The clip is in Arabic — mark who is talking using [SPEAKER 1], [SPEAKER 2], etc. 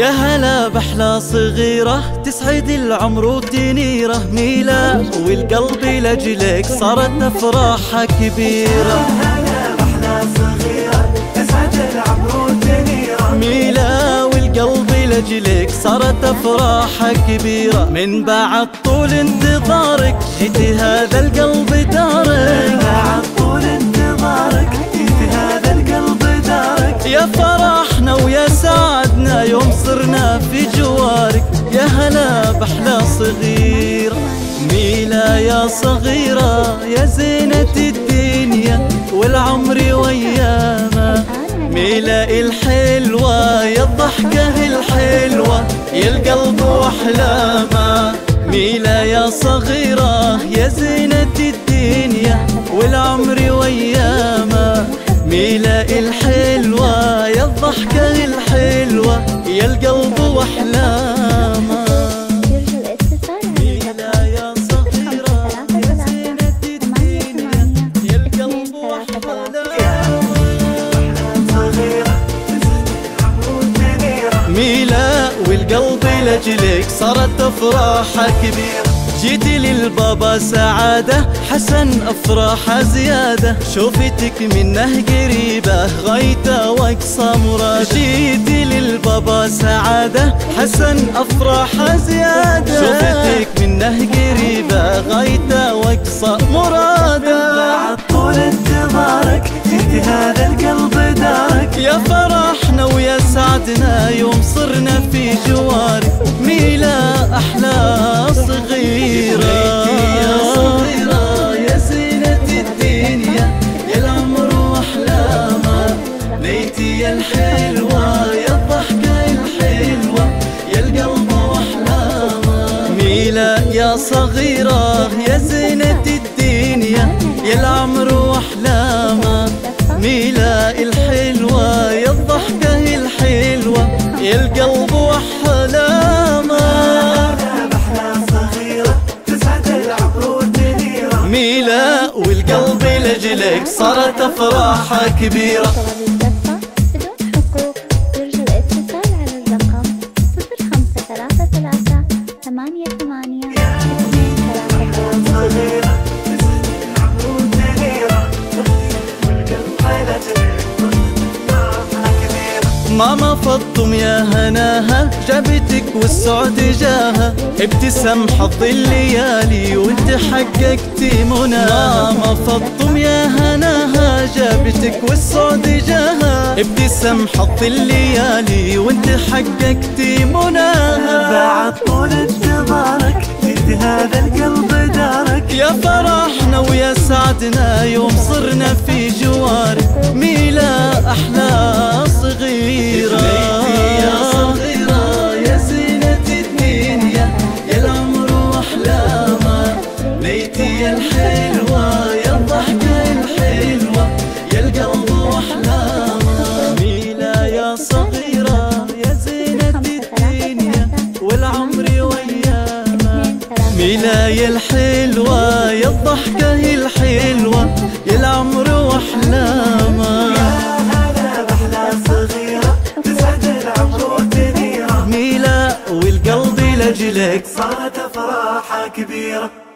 [SPEAKER 1] يا هلا بأحلى صغيرة تسعد العمر وتنيره ميلا، والقلب لأجلك صارت أفراحها كبيرة.
[SPEAKER 2] يا هلا بأحلى صغيرة تسعد العمر وتنيره
[SPEAKER 1] ميلا، والقلب لأجلك صارت أفراحها كبيرة. من بعد طول انتظارك جيتي هذا القلب دارك،
[SPEAKER 2] بعد طول انتظارك جيتي هذا القلب دارك.
[SPEAKER 1] يا فرحنا ويا سعدنا يوم صرنا في جوارك. يا هلا بأحلى صغيرة ميلا يا صغيرة، يا زينة الدنيا والعمر وياما. ميلا الحلوة يا الضحكة الحلوة يا القلب واحلامه. ميلا يا صغيرة يا زينة الدنيا والعمر وياما. ميلا الحلوة يا الضحكة الحلوة يا القلب واحلامه. ميلا يا صغيرة يا زينة الدنيا يا القلب واحلامه. ميلا والقلب لأجلك صارت أفراحها كبيرة. جيتي للبابا سعادة حسن أفراحها زيادة، شوفتك منه قريبة غايته وأقصى مراد. جيتي للبابا سعادة حسن أفراحها زيادة، شوفتك منه قريبة غايته وأقصى مراد.
[SPEAKER 2] بعد طول انتظارك جيتي هذا القلب دارك.
[SPEAKER 1] يا فرحنا ويا سعدنا يوم صرنا في جوارك. ميلا أحلى صغيرة يا صغيرة يا زينة الدنيا يا العمر واحلامه. ليتي يا الحلوة يا الضحكة الحلوة يا القلب واحلامه. ميلا يا صغيرة يا زينة الدنيا يا العمر واحلامه. ميلا الحلوة يا الضحكة الحلوة يا القلب واحلامه. ميلا والقلب لأجلك صارت أفراحها كبيرة.
[SPEAKER 3] يرجى الاتصال على الرقم 0533 88
[SPEAKER 1] ماما فطم يا هناها جابتك والسعد جاها. ابتسم حظ الليالي وانت حققتي مناها. ماما فطم يا هناها جابتك والسعد جاها. ابتسم حظ الليالي وانت حققتي مناها.
[SPEAKER 2] بعد طول انتظارك جيتي هذا القلب دارك.
[SPEAKER 1] يا فرحنا ويا سعدنا يوم صرنا في جوارك. ميلا أحلى صغيرة يا صغيرة يا زينة الدنيا يا العمر واحلامه. ليتي يا الحلوة يا الضحكة الحلوة يا القلب واحلامه. ميلا يا صغيرة يا زينة الدنيا والعمر وياما. ميلا يا الحلوة يا الضحكة الحلوة يا العمر واحلامه.
[SPEAKER 2] ميلا
[SPEAKER 1] والقلب لأجلك
[SPEAKER 2] صارت أفراحها كبيرة.